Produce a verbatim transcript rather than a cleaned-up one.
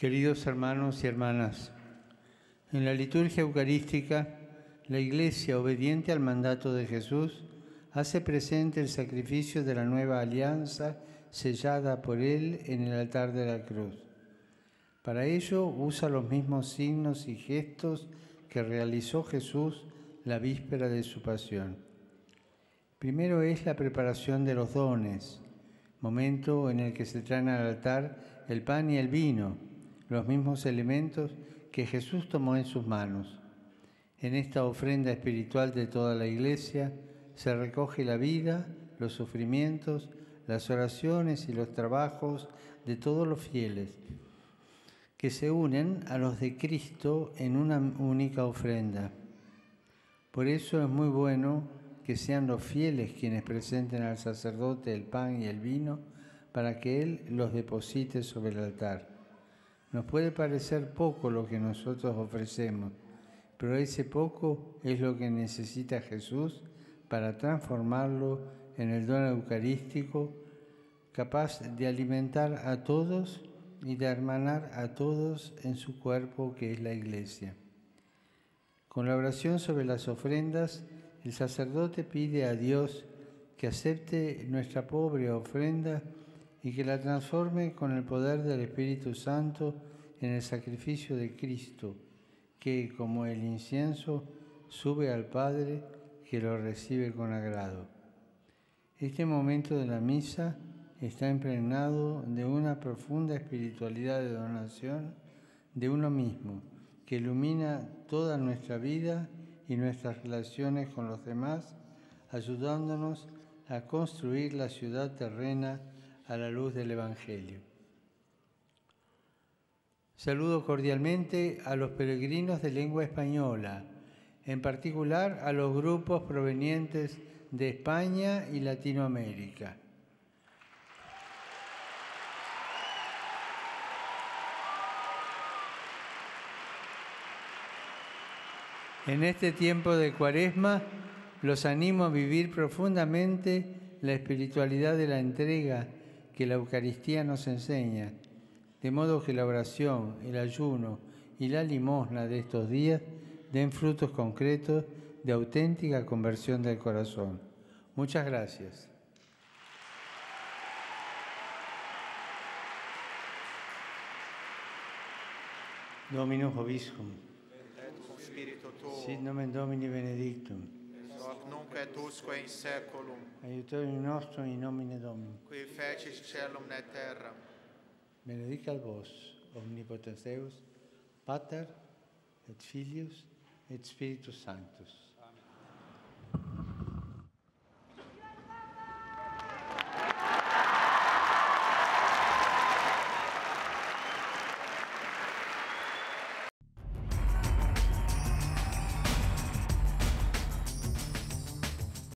Queridos hermanos y hermanas, en la liturgia eucarística, la Iglesia, obediente al mandato de Jesús, hace presente el sacrificio de la nueva alianza sellada por Él en el altar de la cruz. Para ello usa los mismos signos y gestos que realizó Jesús la víspera de su pasión. Primero es la preparación de los dones, momento en el que se traen al altar el pan y el vino, los mismos elementos que Jesús tomó en sus manos. En esta ofrenda espiritual de toda la Iglesia se recoge la vida, los sufrimientos, las oraciones y los trabajos de todos los fieles, que se unen a los de Cristo en una única ofrenda. Por eso es muy bueno que sean los fieles quienes presenten al sacerdote el pan y el vino para que Él los deposite sobre el altar. Nos puede parecer poco lo que nosotros ofrecemos, pero ese poco es lo que necesita Jesús para transformarlo en el don eucarístico, capaz de alimentar a todos y de hermanar a todos en su cuerpo, que es la Iglesia. Con la oración sobre las ofrendas, el sacerdote pide a Dios que acepte nuestra pobre ofrenda y que la transforme con el poder del Espíritu Santo en el sacrificio de Cristo, que, como el incienso, sube al Padre, que lo recibe con agrado. Este momento de la misa está impregnado de una profunda espiritualidad de donación de uno mismo, que ilumina toda nuestra vida y nuestras relaciones con los demás, ayudándonos a construir la ciudad terrena a la luz del Evangelio. Saludo cordialmente a los peregrinos de lengua española, en particular a los grupos provenientes de España y Latinoamérica. En este tiempo de Cuaresma, los animo a vivir profundamente la espiritualidad de la entrega que la Eucaristía nos enseña, de modo que la oración, el ayuno y la limosna de estos días den frutos concretos de auténtica conversión del corazón. Muchas gracias. Dominus Vobiscum. Sit nomen Domini benedictum. Hoc nunc et usque in saeculum. Aiutorium nostrum in nomine Domini. Qui fecit caelum et terram. Benedicat vos, omnipotens Deus, Pater et Filius et Spiritus Sanctus.